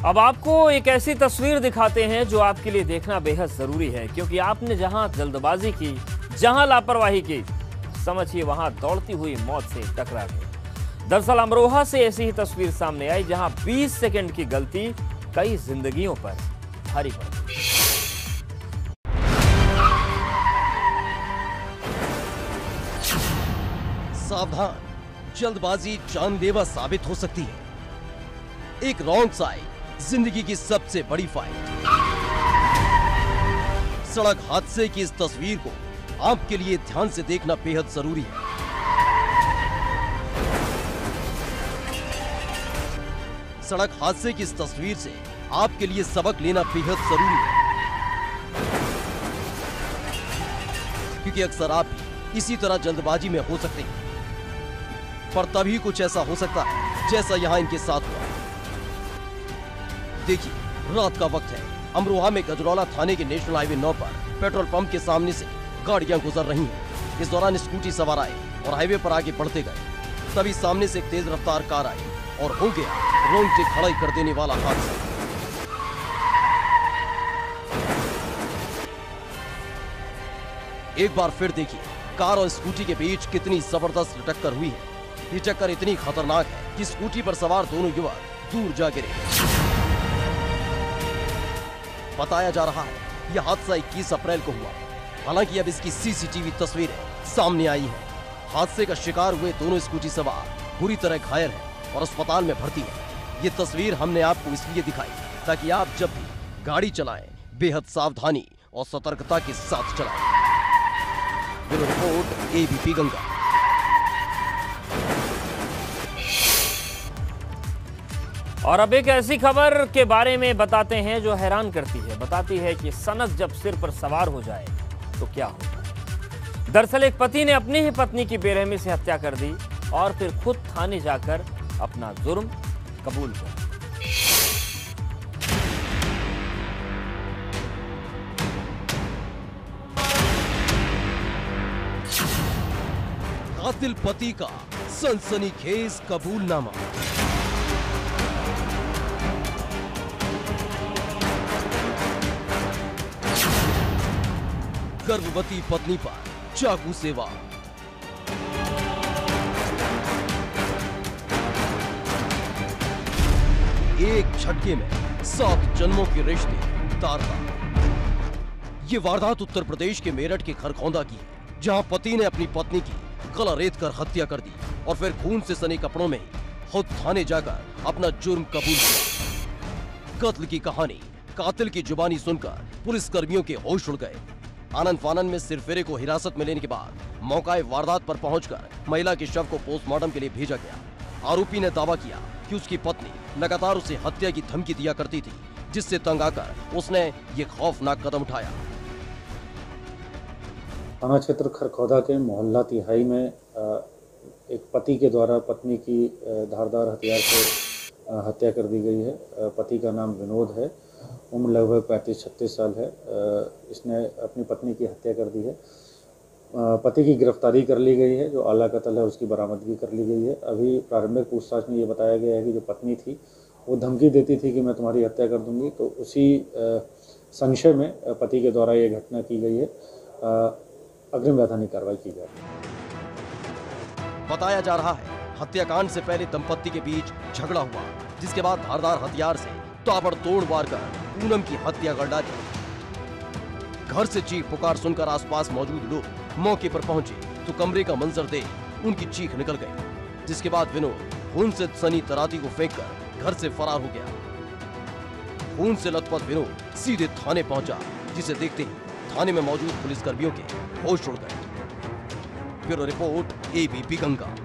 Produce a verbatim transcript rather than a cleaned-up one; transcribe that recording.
अब आपको एक ऐसी तस्वीर दिखाते हैं जो आपके लिए देखना बेहद जरूरी है, क्योंकि आपने जहां जल्दबाजी की, जहां लापरवाही की, समझिए वहां दौड़ती हुई मौत से टकरा गए। दरअसल अमरोहा से ऐसी ही तस्वीर सामने आई जहां बीस सेकंड की गलती कई जिंदगियों पर भारी पड़ी। सावधान, जल्दबाजी जानलेवा साबित हो सकती है। एक रॉन्ग साइड जिंदगी की सबसे बड़ी फाइट। सड़क हादसे की इस तस्वीर को आपके लिए ध्यान से देखना बेहद जरूरी है। सड़क हादसे की इस तस्वीर से आपके लिए सबक लेना बेहद जरूरी है, क्योंकि अक्सर आप भी इसी तरह जल्दबाजी में हो सकते हैं, पर तभी कुछ ऐसा हो सकता है जैसा यहां इनके साथ हुआ। देखिए, रात का वक्त है। अमरोहा में गजरौला थाने के नेशनल हाईवे नौ पर पेट्रोल पंप के सामने से गाड़ियां गुजर रही हैं। इस दौरान स्कूटी सवार आए और हाईवे पर आगे बढ़ते गए। तभी सामने से एक तेज रफ्तार कार आई और हो गया रोंगटे खड़ा कर देने वाला हादसा। एक बार फिर देखिए, कार और स्कूटी के बीच कितनी जबरदस्त टक्कर हुई है। ये टक्कर इतनी खतरनाक है कि स्कूटी पर सवार दोनों युवक दूर जा गिरे। बताया जा रहा है यह हादसा इक्कीस अप्रैल को हुआ। हालांकि अब इसकी सीसीटीवी तस्वीरें सामने आई हैं। हादसे का शिकार हुए दोनों स्कूटी सवार बुरी तरह घायल हैं और अस्पताल में भर्ती हैं। ये तस्वीर हमने आपको इसलिए दिखाई ताकि आप जब भी गाड़ी चलाएं बेहद सावधानी और सतर्कता के साथ चलाएं। Bureau report ABP Ganga. और अब एक ऐसी खबर के बारे में बताते हैं जो हैरान करती है। बताती है कि सनक जब सिर पर सवार हो जाए तो क्या होगा। दरअसल एक पति ने अपनी ही पत्नी की बेरहमी से हत्या कर दी और फिर खुद थाने जाकर अपना जुर्म कबूल किया। कातिल पति का सनसनीखेज कबूलनामा। गर्भवती पत्नी पर चाकू से वार। एक झटके में सात जन्मों के रिश्ते तार-तार। ये वारदात उत्तर प्रदेश के मेरठ के खरखौंदा की है, जहां पति ने अपनी पत्नी की गला रेत कर हत्या कर दी और फिर खून से सने कपड़ों में खुद थाने जाकर अपना जुर्म कबूल किया। कत्ल की कहानी कातिल की जुबानी सुनकर पुलिस कर्मियों के होश उड़ गए। आनंद फानन में सिरफिरे को हिरासत में लेने के बाद मौकाए वारदात पर पहुंचकर महिला के शव को पोस्टमार्टम के लिए भेजा गया। आरोपी ने दावा किया कि उसकी पत्नी लगातार उसे हत्या की धमकी दिया करती थी, जिससे तंग आकर उसने ये खौफनाक कदम उठाया। थाना क्षेत्र खरखौदा के मोहल्ला तिहाई में एक पति के द्वारा पत्नी की धारदार हथियार से हत्या कर दी गई है। पति का नाम विनोद है, उम्र लगभग पैंतीस छत्तीस साल है। इसने अपनी पत्नी की हत्या कर दी है। पति की गिरफ्तारी कर ली गई है, जो आला कत्ल है उसकी बरामदगी कर ली गई है। अभी प्रारंभिक पूछताछ में ये बताया गया है कि जो पत्नी थी वो धमकी देती थी कि मैं तुम्हारी हत्या कर दूंगी, तो उसी संशय में पति के द्वारा ये घटना की गई है। अग्रिम वैधानिक कार्रवाई की जाएगी। बताया जा रहा है हत्याकांड से पहले दंपत्ति के बीच झगड़ा हुआ, जिसके बाद धारदार हथियार से ताबड़तोड़ वार कर पूनम की हत्या कर डाली। घर से चीख पुकार सुनकर आसपास मौजूद लोग मौके पर पहुंचे तो कमरे का मंजर देख उनकी चीख निकल गई, जिसके बाद विनोद खून से सनी तराती को फेंककर घर से फरार हो गया। खून से लथपथ विनोद सीधे थाने पहुंचा, जिसे देखते ही थाने में मौजूद पुलिसकर्मियों के होश उड़ गए। Bureau report ABP Ganga.